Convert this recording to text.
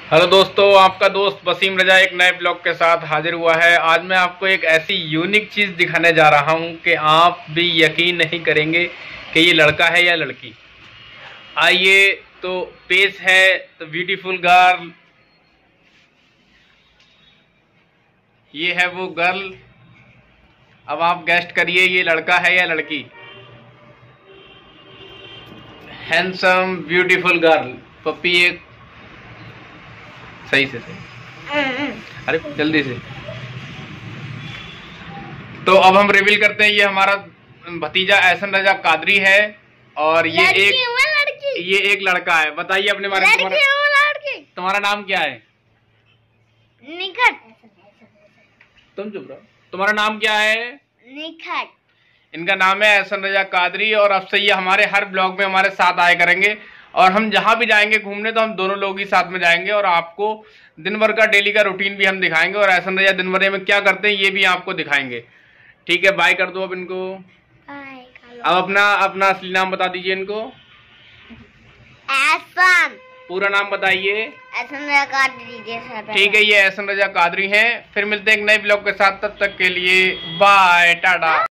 Hello दोस्तों, आपका दोस्त वसीम रजा एक नए ब्लॉग के साथ हाजिर हुआ है। आज मैं आपको एक ऐसी यूनिक चीज़ दिखाने जा रहा हूं कि आप भी यकीन नहीं करेंगे कि ये लड़का है या लड़की। आइए तो पेश है तो ब्यूटीफुल गर्ल। ये है वो गर्ल। अब आप गेस्ट करिए ये लड़का है या लड़की। Handsome beautiful girl puppy. एक सही से सही, अरे जल्दी से। तो अब हम रिवील करते हैं, ये हमारा भतीजा एहसन रजा कादरी है और ये एक लड़का है। बताइए अपने बारे में। तुम्हारा नाम क्या है? निखत। तुम चुप रहो। तुम्हारा नाम क्या है? निखत। इनका नाम है एहसन रजा कादरी और अब से ये हमारे हर ब्लॉग में हमारे साथ आया करेंगे और हम जहां भी जाएंगे घूमने तो हम दोनों लोग ही साथ में जाएंगे और आपको दिन भर का डेली का रूटीन भी हम दिखाएंगे और एहसन रजा दिन भर में क्या करते हैं ये भी आपको दिखाएंगे। ठीक है, बाय कर दो अब इनको। अब अपना असली नाम बता दीजिए इनको। एहसन। पूरा नाम बताइए। एहसन रजा कादरी। ठीक है, ये एहसन रजा कादरी हैं। फिर मिलते हैं एक नए ब्लॉग के साथ, तब तक के लिए बाय टाटा।